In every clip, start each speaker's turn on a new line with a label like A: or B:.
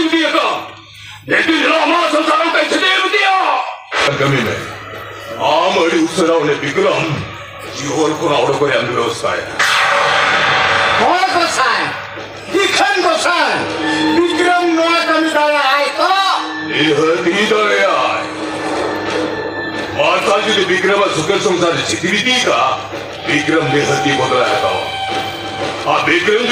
A: नहीं दिएगा, लेकिन रामा संसारों का छदेव दिया। कमी में आमड़ी उसरावने विक्रम जीवन को रावण को अंदर व्यवस्था है।
B: कौन गोसाई? दिखन गोसाई। विक्रम नया कमी दाया आए तो?
A: यह दीदारे आए। माता जी ने विक्रम सुखल संसार चित्रिती का विक्रम ने हत्ती बदलाया था। आ Vikram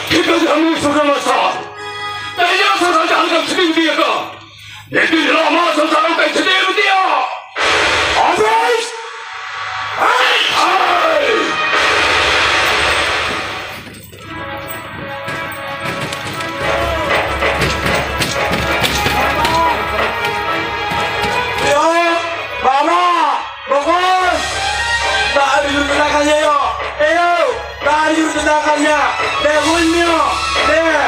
A: kita kami sudah masak. Tanya sasaran jangan sedih dia ke. Jadi lama sasaran tak sedih dia. Habis. Hai.
B: Tindakannya, dehulnya, deh.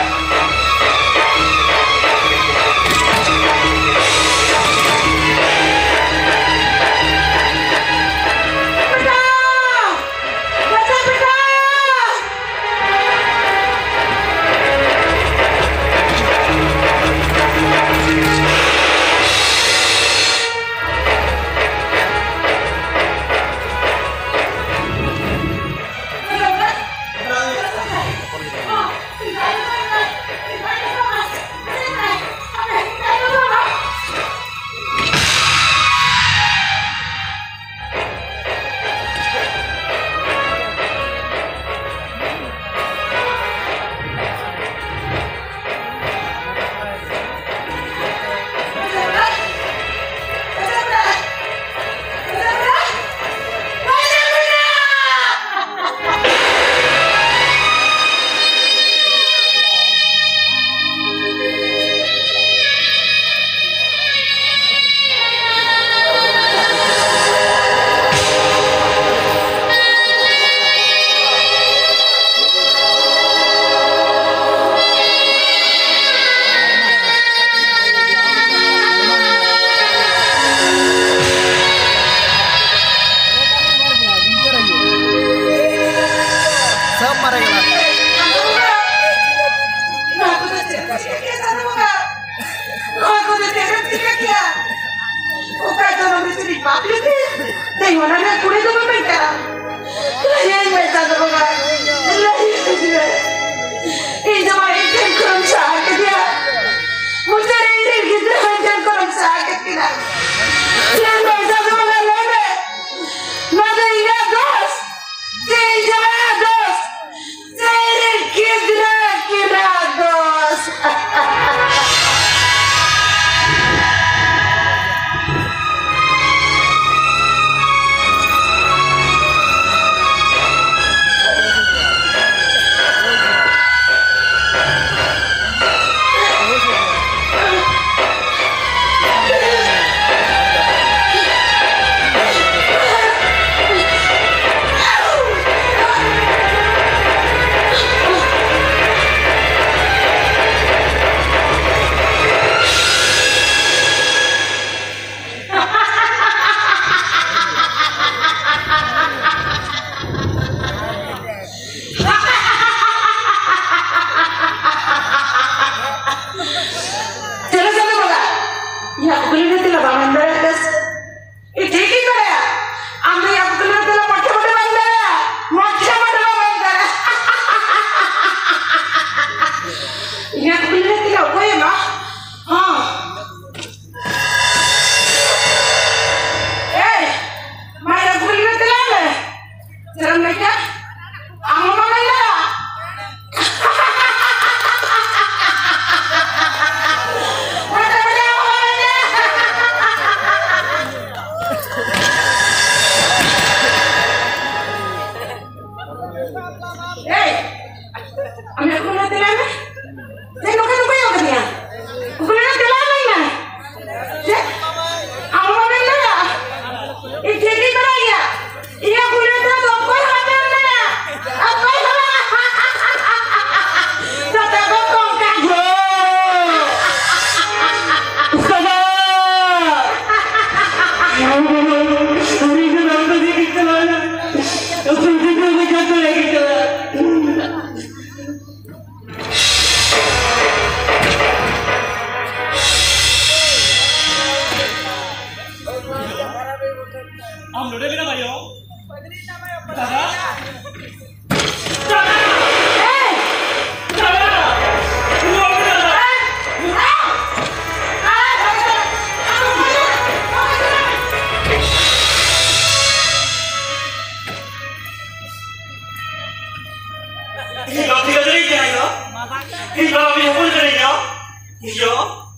C: Tidak jadi jangan.
A: Ikaw ang pinapun ka ninyo? Iyo?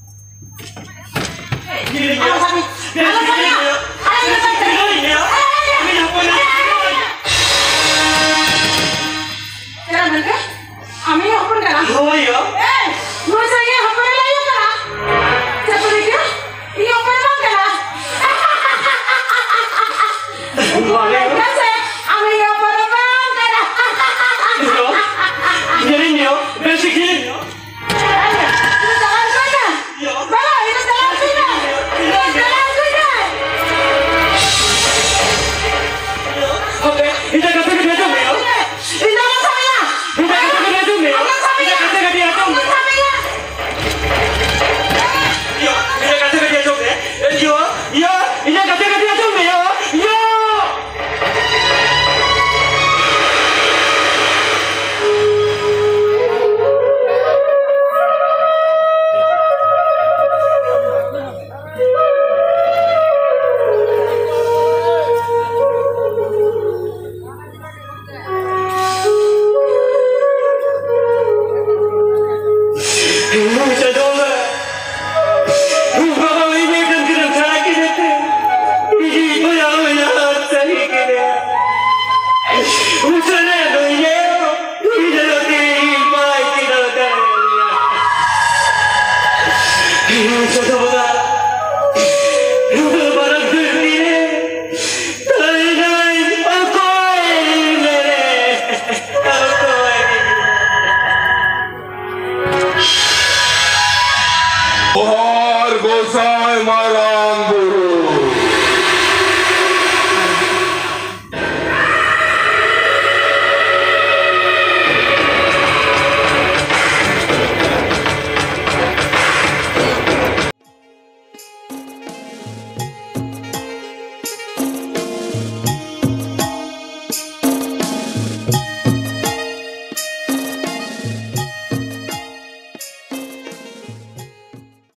A: Ninyo?
C: Ano sabi? Ano sabi niya? Ano sabi niya?
A: Ninyo? Pinapun na ninyo?
C: Jangan ke? Ami hapun kara.
A: Oo, iyo?
C: Mo saya hapun layo kara. Satu lagi? Iyo hapun bang kara. Kasi ami hapun bang kara.
A: Iyo? Girin niyo? Basic girin niyo?
C: Itu jalan saja. Bala, itu jalan saja. Itu jalan saja.
A: Okay, hindi ka pwede medyo mayo?
C: Itu jalan saya.
A: Hindi ka pwede medyo mayo? Hindi ka pwede medyo mayo? Iyo, hindi ka pwede medyo mayo? Iyo, iyo, hindi ka pwede medyo mayo? Iyo! Mucha doma. Baba ini kan kena sakit itu. Ini bayar bayar sakit kena. Mucha na doye. Ini lagi mai kita dah. Mucha doma. Mucha barang beli. Tadi naik aku ini. Aku ini.
B: और गोसाई महाराज